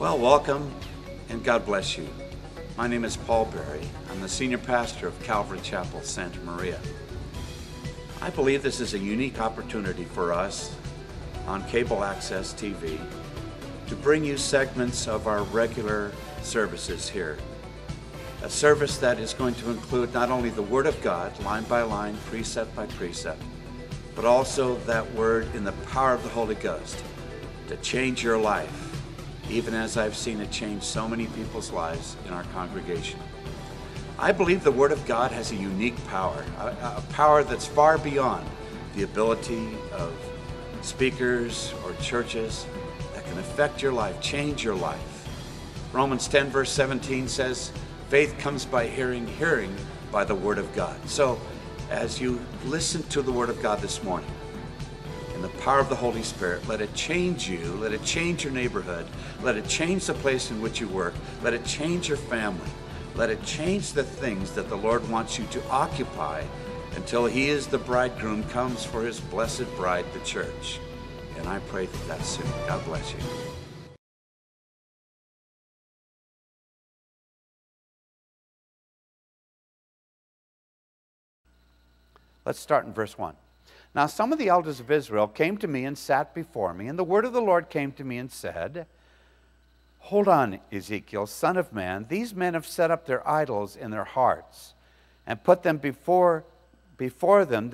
Well, welcome and God bless you. My name is Paul Berry. I'm the senior pastor of Calvary Chapel, Santa Maria. I believe this is a unique opportunity for us on cable access TV to bring you segments of our regular services here. A service that is going to include not only the Word of God, line by line, precept by precept, but also that Word in the power of the Holy Ghost to change your life, even as I've seen it change so many people's lives in our congregation. I believe the Word of God has a unique power, a power that's far beyond the ability of speakers or churches that can affect your life, change your life. Romans 10 verse 17 says, faith comes by hearing, hearing by the Word of God. So as you listen to the Word of God this morning, in the power of the Holy Spirit, let it change you, let it change your neighborhood, let it change the place in which you work, let it change your family, let it change the things that the Lord wants you to occupy until He is the bridegroom, comes for His blessed bride, the church. And I pray that that's soon. God bless you. Let's start in verse 1. Now some of the elders of Israel came to me and sat before me, and the word of the Lord came to me and said, hold on, Ezekiel, son of man, these men have set up their idols in their hearts and put them before them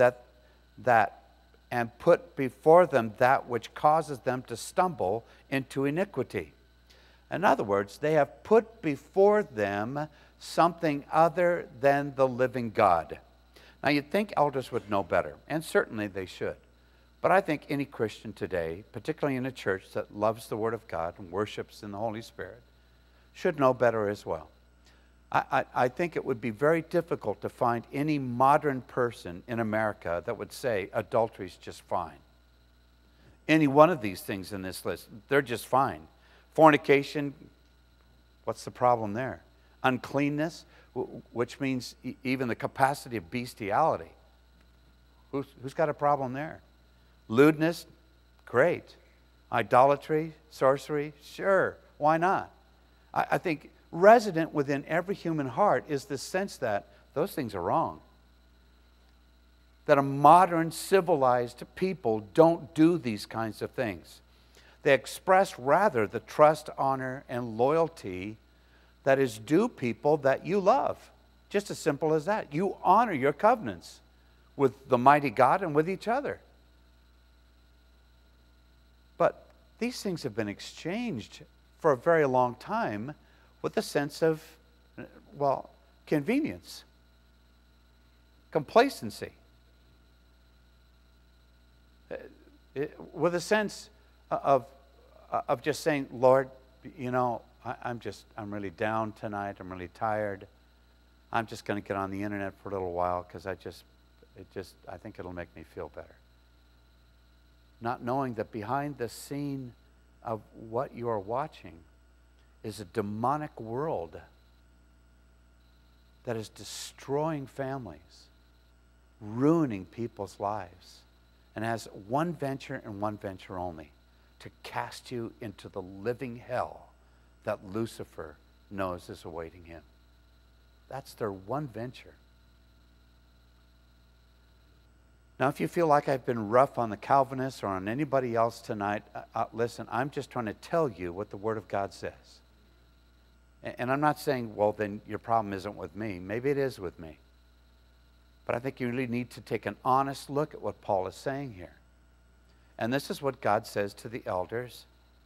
that which causes them to stumble into iniquity. In other words, they have put before them something other than the living God. Now, you'd think elders would know better, and certainly they should. But I think any Christian today, particularly in a church that loves the Word of God and worships in the Holy Spirit, should know better as well. I think it would be very difficult to find any modern person in America that would say adultery is just fine. Any one of these things in this list, they're just fine. Fornication, what's the problem there? Uncleanness, which means even the capacity of bestiality. Who's got a problem there? Lewdness, great. Idolatry, sorcery, sure, why not? I think resident within every human heart is the sense that those things are wrong. That a modern civilized people don't do these kinds of things. They express rather the trust, honor, and loyalty that is due people that you love. Just as simple as that. You honor your covenants with the mighty God and with each other. But these things have been exchanged for a very long time with a sense of, well, convenience, complacency, with a sense of just saying, Lord, you know, I'm really down tonight. I'm really tired. I'm just going to get on the internet for a little while because I think it'll make me feel better. Not knowing that behind the scene of what you are watching is a demonic world that is destroying families, ruining people's lives, and has one venture and one venture only, to cast you into the living hell that Lucifer knows is awaiting him. That's their one venture. Now, if you feel like I've been rough on the Calvinists or on anybody else tonight, listen, I'm just trying to tell you what the Word of God says. And I'm not saying, well, then your problem isn't with me. Maybe it is with me. But I think you really need to take an honest look at what Paul is saying here. And this is what God says to the elders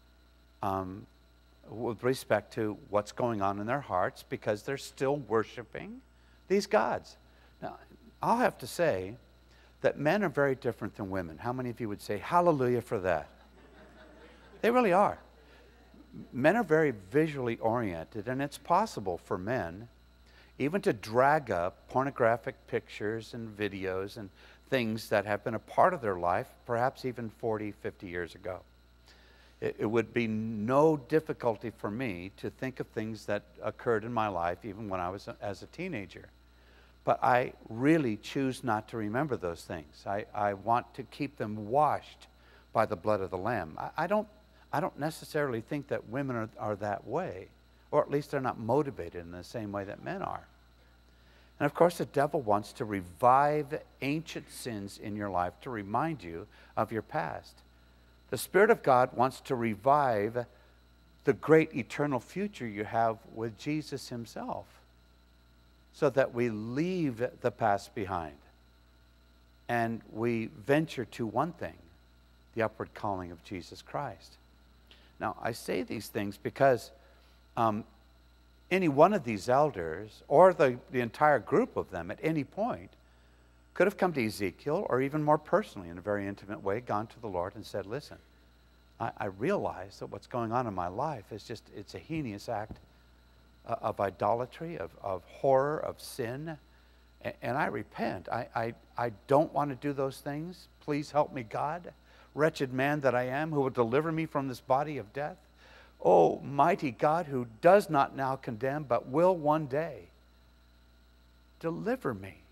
with respect to what's going on in their hearts, because they're still worshiping these gods. Now, I'll have to say that men are very different than women. How many of you would say hallelujah for that? They really are. Men are very visually oriented, and it's possible for men even to drag up pornographic pictures and videos and things that have been a part of their life, perhaps even 40, 50 years ago. It would be no difficulty for me to think of things that occurred in my life even when I was as a teenager. But I really choose not to remember those things. I want to keep them washed by the blood of the Lamb. I don't necessarily think that women are that way, or at least they're not motivated in the same way that men are. And of course, the devil wants to revive ancient sins in your life to remind you of your past. The Spirit of God wants to revive the great eternal future you have with Jesus himself, so that we leave the past behind and we venture to one thing, the upward calling of Jesus Christ. Now, I say these things because any one of these elders, or the entire group of them at any point, could have come to Ezekiel, or even more personally, in a very intimate way, gone to the Lord and said, listen, I realize that what's going on in my life is just, it's a heinous act of idolatry, of horror, of sin, and I repent. I don't want to do those things. Please help me, God. Wretched man that I am, who will deliver me from this body of death. Oh, mighty God, who does not now condemn, but will one day deliver me,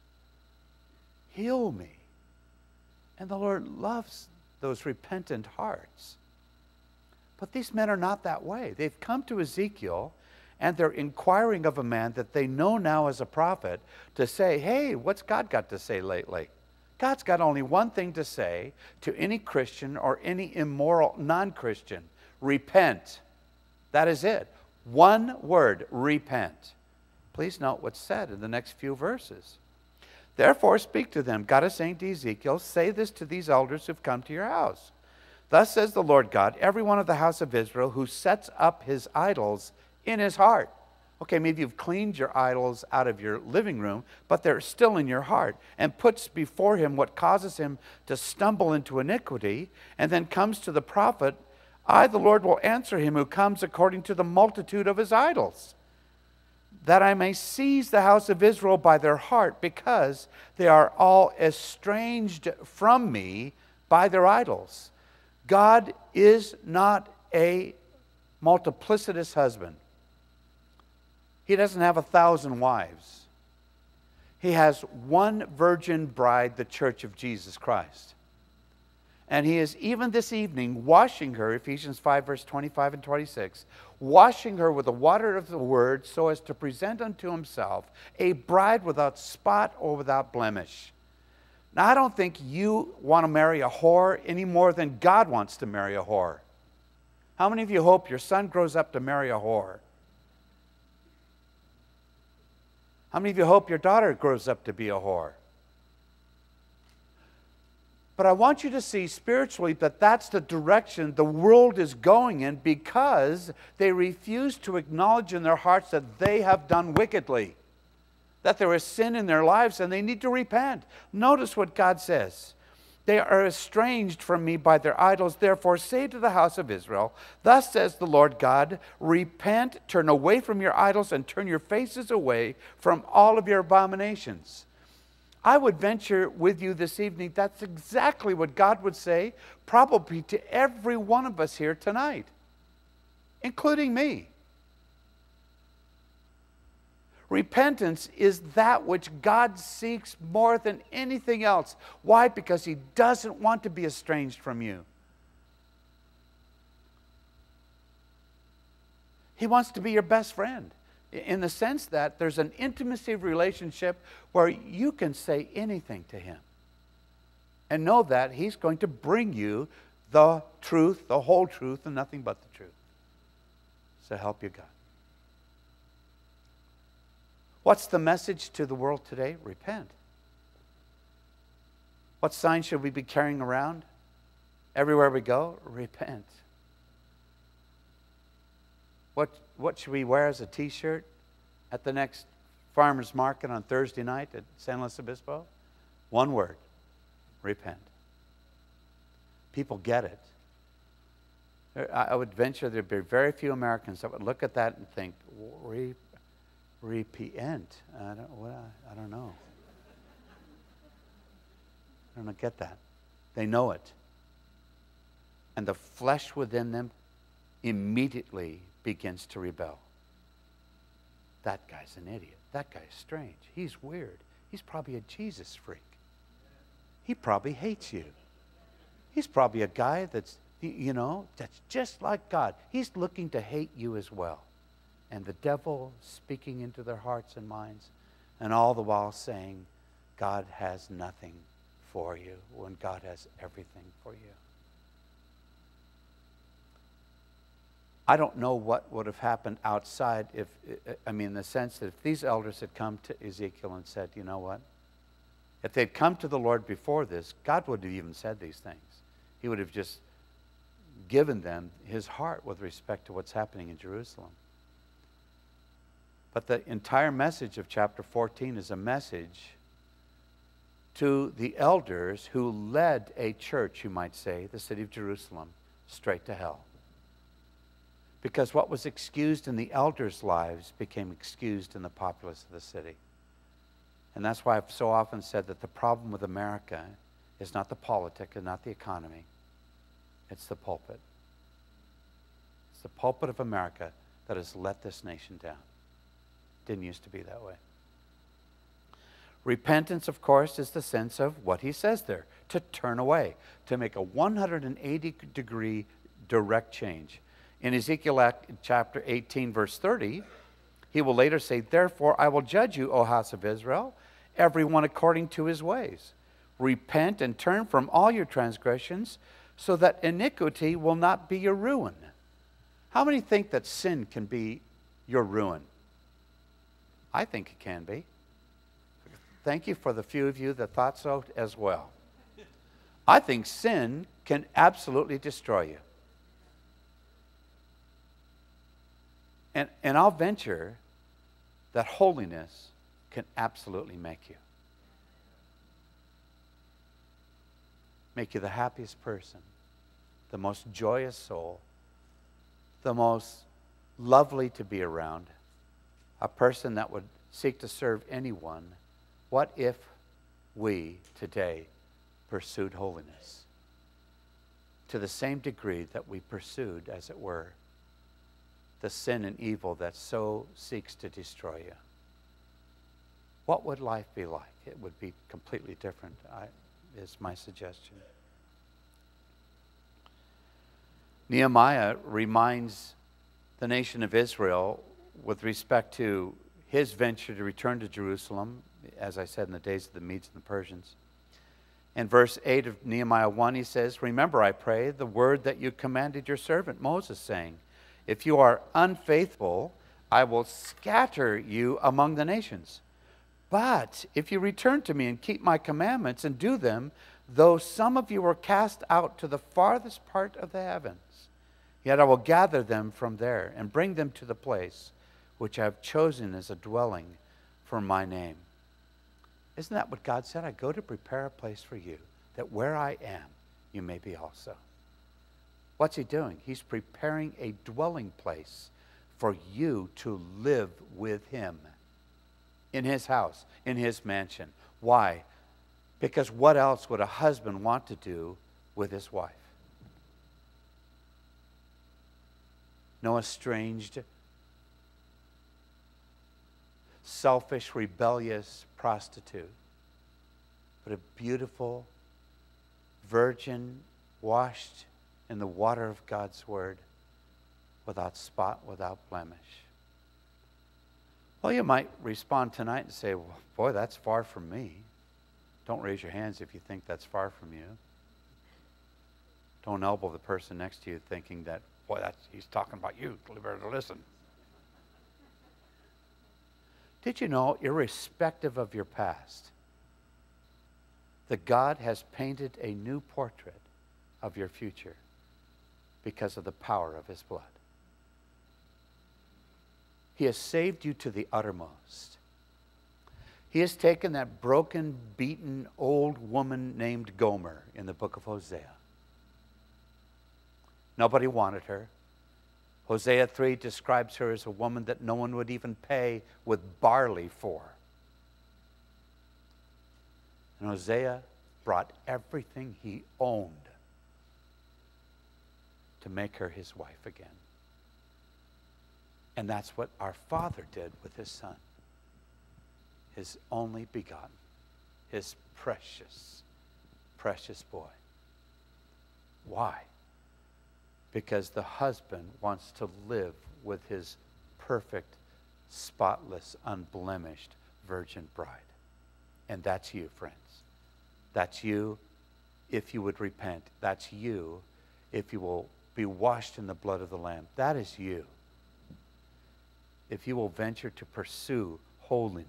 heal me. And the Lord loves those repentant hearts. But these men are not that way. They've come to Ezekiel, and they're inquiring of a man that they know now as a prophet to say, hey, what's God got to say lately? God's got only one thing to say to any Christian or any immoral non-Christian: repent. That is it. One word, repent. Please note what's said in the next few verses. Therefore speak to them. God is saying to Ezekiel, say this to these elders who've come to your house. Thus says the Lord God, every one of the house of Israel who sets up his idols in his heart. Okay, maybe you've cleaned your idols out of your living room, but they're still in your heart, and puts before him what causes him to stumble into iniquity, and then comes to the prophet, I, the Lord, will answer him who comes according to the multitude of his idols, that I may seize the house of Israel by their heart, because they are all estranged from me by their idols. God is not a multiplicitous husband. He doesn't have 1,000 wives. He has one virgin bride, the church of Jesus Christ. And he is even this evening washing her, Ephesians 5, verse 25 and 26, washing her with the water of the word so as to present unto himself a bride without spot or without blemish. Now, I don't think you want to marry a whore any more than God wants to marry a whore. How many of you hope your son grows up to marry a whore? How many of you hope your daughter grows up to be a whore? But I want you to see spiritually that that's the direction the world is going in, because they refuse to acknowledge in their hearts that they have done wickedly, that there is sin in their lives and they need to repent. Notice what God says. They are estranged from me by their idols. Therefore say to the house of Israel, thus says the Lord God, repent, turn away from your idols, and turn your faces away from all of your abominations. I would venture with you this evening, that's exactly what God would say, probably to every one of us here tonight, including me. Repentance is that which God seeks more than anything else. Why? Because he doesn't want to be estranged from you. He wants to be your best friend, in the sense that there's an intimacy relationship where you can say anything to him and know that he's going to bring you the truth, the whole truth, and nothing but the truth. So help you God. What's the message to the world today? Repent. What sign should we be carrying around everywhere we go? Repent. What should we wear as a t-shirt at the next farmer's market on Thursday night at San Luis Obispo? One word: repent. People get it. I would venture there'd be very few Americans that would look at that and think, repent. I don't know. I don't get that. They know it. And the flesh within them immediately begins to rebel. That guy's an idiot. That guy's strange. He's weird. He's probably a Jesus freak. He probably hates you. He's probably a guy that's You know, that's just like God. He's looking to hate you as well. And the devil speaking into their hearts and minds, and all the while saying, God has nothing for you, when God has everything for you. I don't know what would have happened outside if, I mean, in the sense that if these elders had come to Ezekiel and said, you know what? If they'd come to the Lord before this, God wouldn't have even said these things. He would have just given them his heart with respect to what's happening in Jerusalem. But the entire message of chapter 14 is a message to the elders who led a church, you might say, the city of Jerusalem, straight to hell. Because what was excused in the elders' lives became excused in the populace of the city. And that's why I've so often said that the problem with America is not the politic and not the economy. It's the pulpit. It's the pulpit of America that has let this nation down. Didn't used to be that way. Repentance, of course, is the sense of what he says there, to turn away, to make a 180-degree direct change. In Ezekiel chapter 18, verse 30, he will later say, therefore I will judge you, O house of Israel, everyone according to his ways. Repent and turn from all your transgressions, so that iniquity will not be your ruin. How many think that sin can be your ruin? I think it can be. Thank you for the few of you that thought so as well. I think sin can absolutely destroy you. And I'll venture that holiness can absolutely make you. Make you the happiest person, the most joyous soul, the most lovely to be around, a person that would seek to serve anyone. What if we today pursued holiness to the same degree that we pursued, as it were, the sin and evil that so seeks to destroy you? What would life be like? It would be completely different, is my suggestion. Nehemiah reminds the nation of Israel with respect to his venture to return to Jerusalem, as I said, in the days of the Medes and the Persians. In verse 8 of Nehemiah 1, he says, remember, I pray, the word that you commanded your servant Moses, saying, if you are unfaithful, I will scatter you among the nations. But if you return to me and keep my commandments and do them, though some of you are cast out to the farthest part of the heavens, yet I will gather them from there and bring them to the place which I have chosen as a dwelling for my name. Isn't that what God said? I go to prepare a place for you, that where I am, you may be also. What's he doing? He's preparing a dwelling place for you to live with him in his house, in his mansion. Why? Because what else would a husband want to do with his wife? No estranged, selfish, rebellious prostitute, but a beautiful virgin washed in the water of God's word, without spot, without blemish. Well, you might respond tonight and say, well, boy, that's far from me. Don't raise your hands if you think that's far from you. Don't elbow the person next to you thinking that, boy, he's talking about you. You better listen. Did you know, irrespective of your past, that God has painted a new portrait of your future because of the power of his blood? He has saved you to the uttermost. He has taken that broken, beaten, old woman named Gomer in the book of Hosea. Nobody wanted her. Hosea 3 describes her as a woman that no one would even pay with barley for. And Hosea brought everything he owned to make her his wife again. And that's what our Father did with his Son, his only begotten, his precious, precious boy. Why? because the husband wants to live with his perfect, spotless, unblemished virgin bride. And that's you, friends. That's you if you would repent. That's you if you will be washed in the blood of the Lamb. That is you. If you will venture to pursue holiness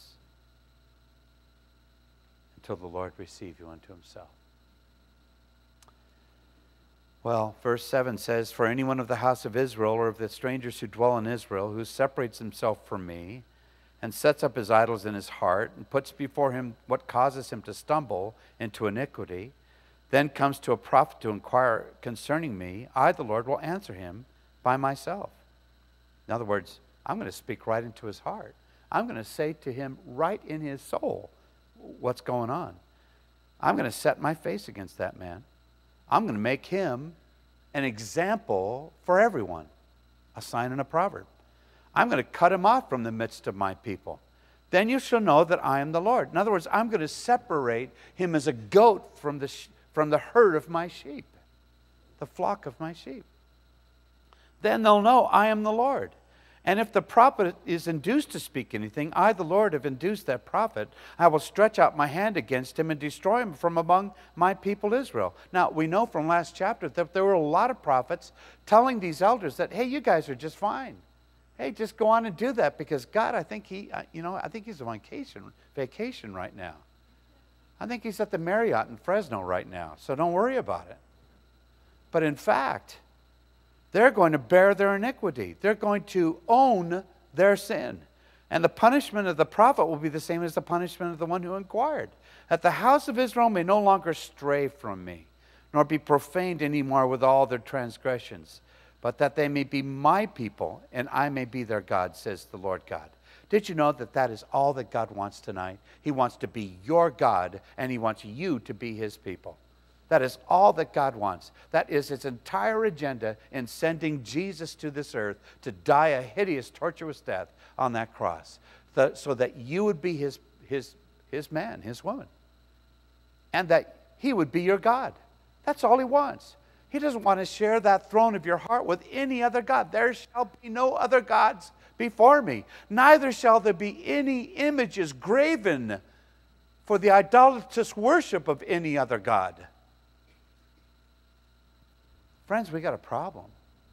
until the Lord receive you unto himself. Well, verse 7 says, for anyone of the house of Israel or of the strangers who dwell in Israel who separates himself from me and sets up his idols in his heart and puts before him what causes him to stumble into iniquity, then comes to a prophet to inquire concerning me, I, the Lord, will answer him by myself. In other words, I'm going to speak right into his heart. I'm going to say to him right in his soul what's going on. I'm going to set my face against that man. I'm going to make him an example for everyone, a sign and a proverb. I'm going to cut him off from the midst of my people. Then you shall know that I am the Lord. In other words, I'm going to separate him as a goat from the herd of my sheep, the flock of my sheep. Then they'll know I am the Lord. And if the prophet is induced to speak anything, I, the Lord, have induced that prophet. I will stretch out my hand against him and destroy him from among my people Israel. Now, we know from last chapter that there were a lot of prophets telling these elders that, hey, you guys are just fine. Hey, just go on and do that because God, I think he's on vacation right now. I think he's at the Marriott in Fresno right now, so don't worry about it. But in fact, they're going to bear their iniquity. They're going to own their sin. And the punishment of the prophet will be the same as the punishment of the one who inquired. That the house of Israel may no longer stray from me, nor be profaned any more with all their transgressions, but that they may be my people, and I may be their God, says the Lord God. Did you know that that is all that God wants tonight? He wants to be your God, and he wants you to be his people. That is all that God wants. That is his entire agenda in sending Jesus to this earth to die a hideous, torturous death on that cross, so that you would be his man, his woman, and that he would be your God. That's all he wants. He doesn't want to share that throne of your heart with any other God. There shall be no other gods before me. Neither shall there be any images graven for the idolatrous worship of any other God. Friends, we got a problem.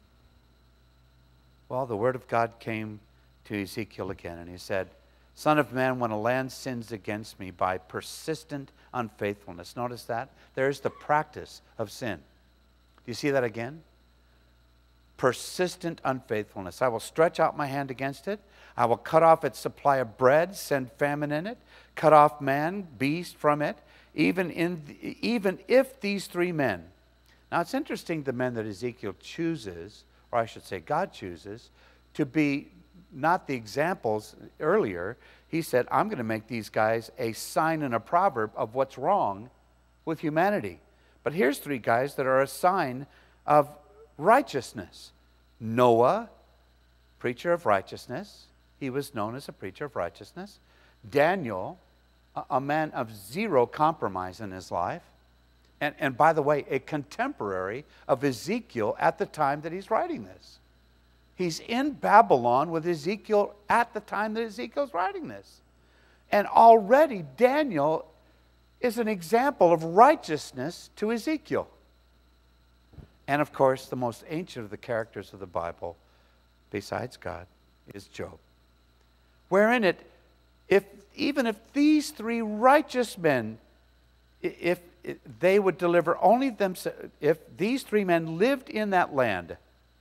Well, the word of God came to Ezekiel again, and he said, Son of man, when a land sins against me by persistent unfaithfulness. Notice that? There's the practice of sin. Do you see that again? Persistent unfaithfulness. I will stretch out my hand against it. I will cut off its supply of bread, send famine in it, cut off man, beast from it, even if these three men. Now, it's interesting the men that Ezekiel chooses, or I should say God chooses, to be not the examples earlier. He said, I'm going to make these guys a sign and a proverb of what's wrong with humanity. But here's three guys that are a sign of righteousness. Noah, preacher of righteousness. He was known as a preacher of righteousness. Daniel, a man of zero compromise in his life. And by the way, a contemporary of Ezekiel at the time that he's writing this. He's in Babylon with Ezekiel at the time that Ezekiel's writing this. And already Daniel is an example of righteousness to Ezekiel. And of course, the most ancient of the characters of the Bible, besides God, is Job. Wherein even if these three righteous men, if they would deliver only themselves, if these three men lived in that land,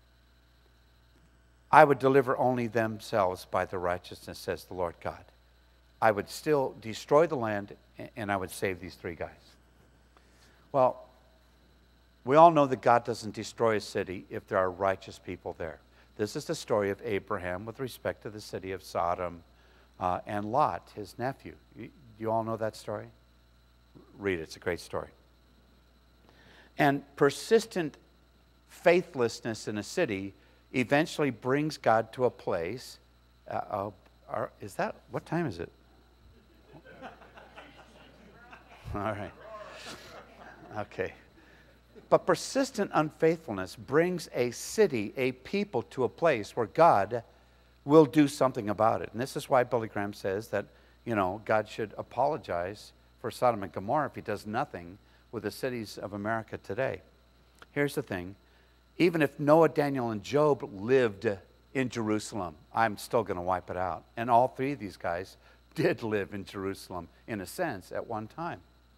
I would deliver only themselves by the righteousness, says the Lord God. I would still destroy the land, and I would save these three guys. Well, we all know that God doesn't destroy a city if there are righteous people there. This is the story of Abraham with respect to the city of Sodom and Lot, his nephew. You all know that story? Read it. It's a great story. And persistent faithlessness in a city eventually brings God to a place. Is that, what time is it? All right. Okay. But persistent unfaithfulness brings a city, a people, to a place where God will do something about it. And this is why Billy Graham says that, God should apologize for Sodom and Gomorrah if he does nothing with the cities of America today. Here's the thing. Even if Noah, Daniel, and Job lived in Jerusalem, I'm still going to wipe it out. And all three of these guys did live in Jerusalem, in a sense, at one time.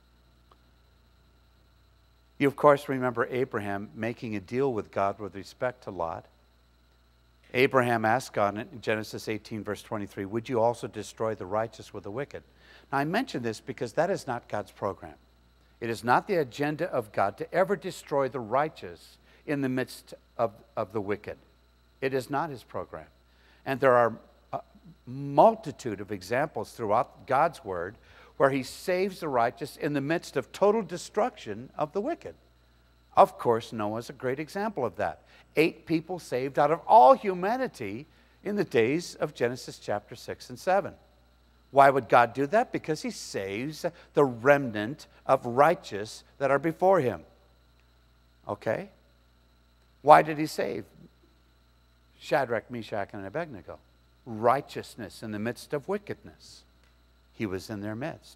You, of course, remember Abraham making a deal with God with respect to Lot. Abraham asked God in Genesis 18, verse 23, would you also destroy the righteous with the wicked? Now, I mention this because that is not God's program. It is not the agenda of God to ever destroy the righteous in the midst of the wicked. It is not his program. And there are a multitude of examples throughout God's word where he saves the righteous in the midst of total destruction of the wicked. Of course, Noah's a great example of that. 8 people saved out of all humanity in the days of Genesis chapter 6 and 7. Why would God do that? Because he saves the remnant of righteous that are before him. Okay? Why did he save Shadrach, Meshach, and Abednego? Righteousness in the midst of wickedness. He was in their midst.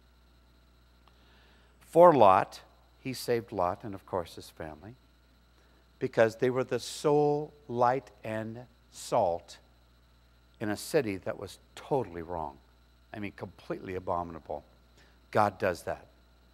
For Lot, he saved Lot and, of course, his family, because they were the sole light and salt in a city that was totally wrong. I mean, completely abominable. God does that.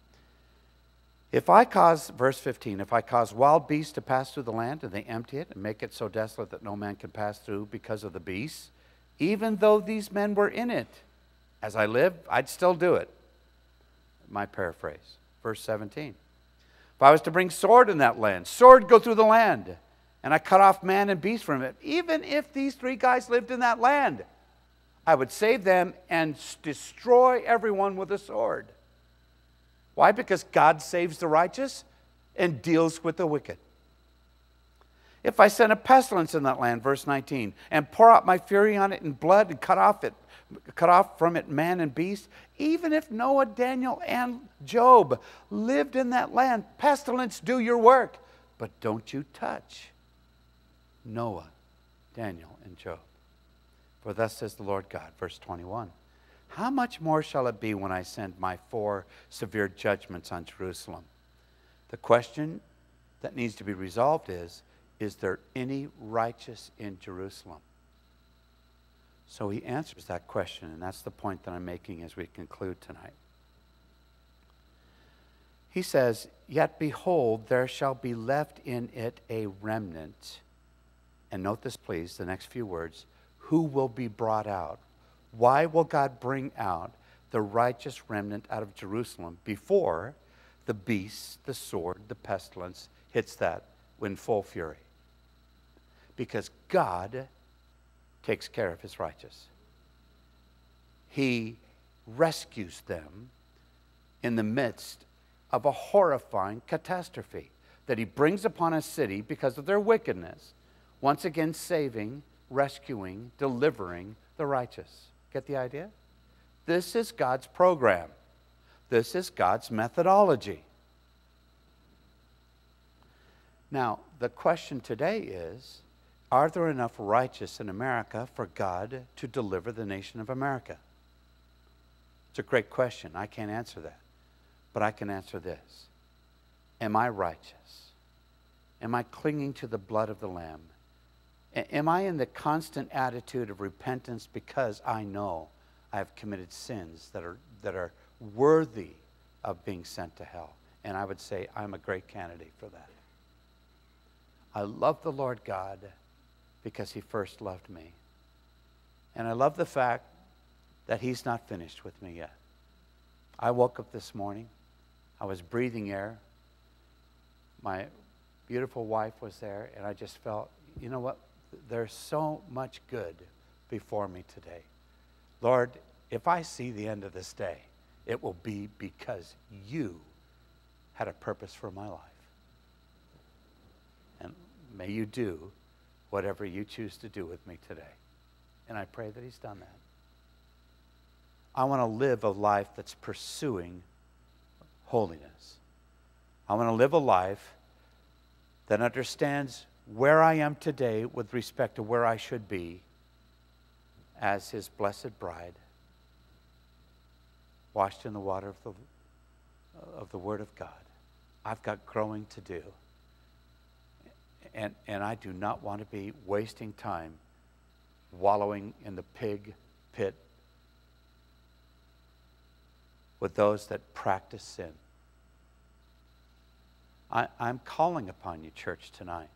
If I cause, verse 15, if I cause wild beasts to pass through the land, and they empty it and make it so desolate that no man can pass through because of the beasts, even though these men were in it, as I live, I'd still do it. My paraphrase. Verse 17. If I was to bring sword in that land, sword go through the land, and I cut off man and beast from it, even if these 3 guys lived in that land, I would save them and destroy everyone with a sword. Why? Because God saves the righteous and deals with the wicked. If I send a pestilence in that land, verse 19, and pour out my fury on it in blood and cut off from it man and beast, even if Noah, Daniel, and Job lived in that land, pestilence, do your work. But don't you touch Noah, Daniel, and Job. For thus says the Lord God, verse 21, how much more shall it be when I send my 4 severe judgments on Jerusalem? The question that needs to be resolved is there any righteous in Jerusalem? So he answers that question, and that's the point that I'm making as we conclude tonight. He says, yet behold, there shall be left in it a remnant. And note this, please, the next few words. Who will be brought out? Why will God bring out the righteous remnant out of Jerusalem before the beast, the sword, the pestilence hits that in full fury? Because God takes care of his righteous. He rescues them in the midst of a horrifying catastrophe that he brings upon a city because of their wickedness, once again saving, rescuing, delivering the righteous. Get the idea? This is God's program. This is God's methodology. Now, the question today is, are there enough righteous in America for God to deliver the nation of America? It's a great question. I can't answer that. But I can answer this. Am I righteous? Am I clinging to the blood of the Lamb? Am I in the constant attitude of repentance because I know I have committed sins that are worthy of being sent to hell? And I would say I'm a great candidate for that. I love the Lord God because he first loved me. And I love the fact that he's not finished with me yet. I woke up this morning. I was breathing air. My beautiful wife was there, and I just felt, you know what? There's so much good before me today. Lord, if I see the end of this day, it will be because you had a purpose for my life. And may you do whatever you choose to do with me today. And I pray that he's done that. I want to live a life that's pursuing holiness. I want to live a life that understands where I am today with respect to where I should be as his blessed bride, washed in the water of the Word of God. I've got growing to do. And I do not want to be wasting time wallowing in the pig pit with those that practice sin. I'm calling upon you, church, tonight.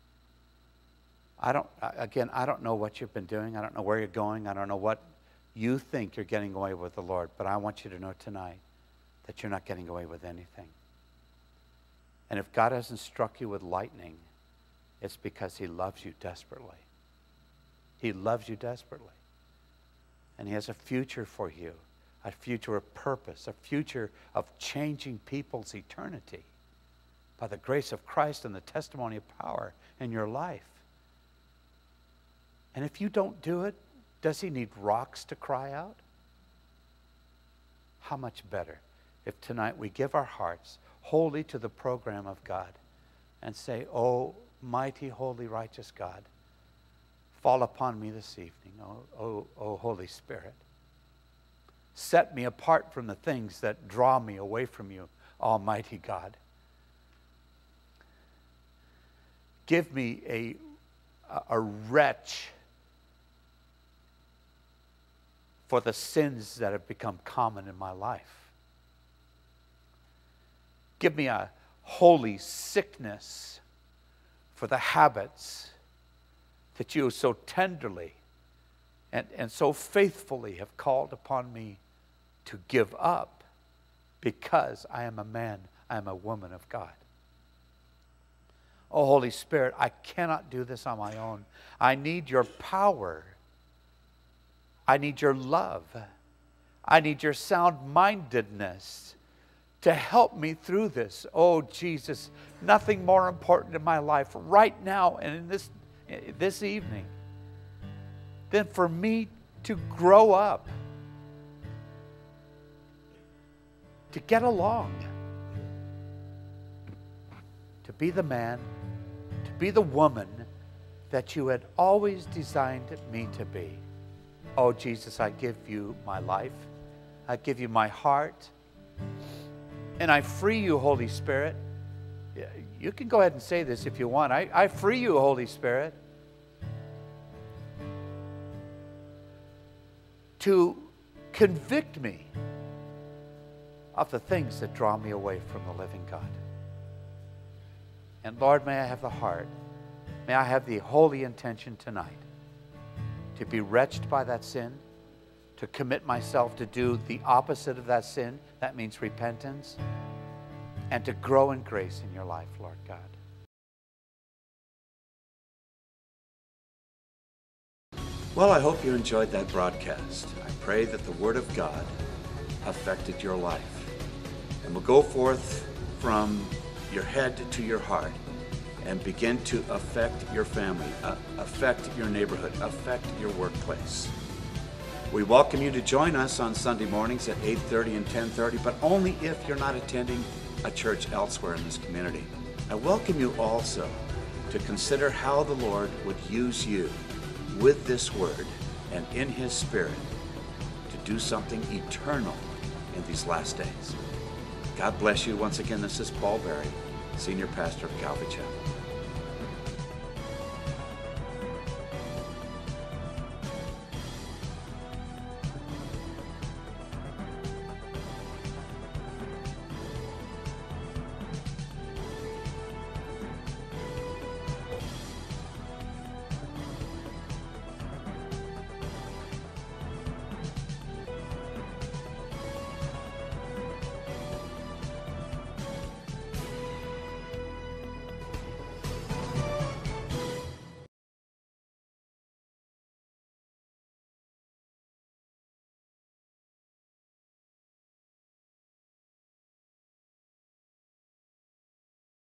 I don't know what you've been doing. I don't know where you're going. I don't know what you think you're getting away with the Lord. But I want you to know tonight that you're not getting away with anything. And if God hasn't struck you with lightning, it's because he loves you desperately. He loves you desperately. And he has a future for you, a future of purpose, a future of changing people's eternity by the grace of Christ and the testimony of power in your life. And if you don't do it, does he need rocks to cry out? How much better if tonight we give our hearts wholly to the program of God and say, "Oh, mighty, holy, righteous God, fall upon me this evening, oh, Holy Spirit. Set me apart from the things that draw me away from you, Almighty God. Give me a wretch for the sins that have become common in my life. Give me a holy sickness for the habits that you so tenderly and so faithfully have called upon me to give up because I am a man, I am a woman of God. Oh, Holy Spirit, I cannot do this on my own. I need your power. I need your love. I need your sound-mindedness to help me through this. Oh, Jesus, nothing more important in my life right now and in this evening than for me to grow up, to get along, to be the man, to be the woman that you had always designed me to be. Oh, Jesus, I give you my life. I give you my heart. And I free you, Holy Spirit. You can go ahead and say this if you want. I free you, Holy Spirit, to convict me of the things that draw me away from the living God. And Lord, may I have the heart, may I have the holy intention tonight to be wretched by that sin, to commit myself to do the opposite of that sin. That means repentance. And to grow in grace in your life, Lord God. Well, I hope you enjoyed that broadcast. I pray that the Word of God affected your life and will go forth from your head to your heart and begin to affect your family, affect your neighborhood, affect your workplace. We welcome you to join us on Sunday mornings at 8:30 and 10:30, but only if you're not attending a church elsewhere in this community. I welcome you also to consider how the Lord would use you with this word and in His Spirit to do something eternal in these last days. God bless you. Once again, this is Paul Berry, Senior Pastor of Calvary Chapel.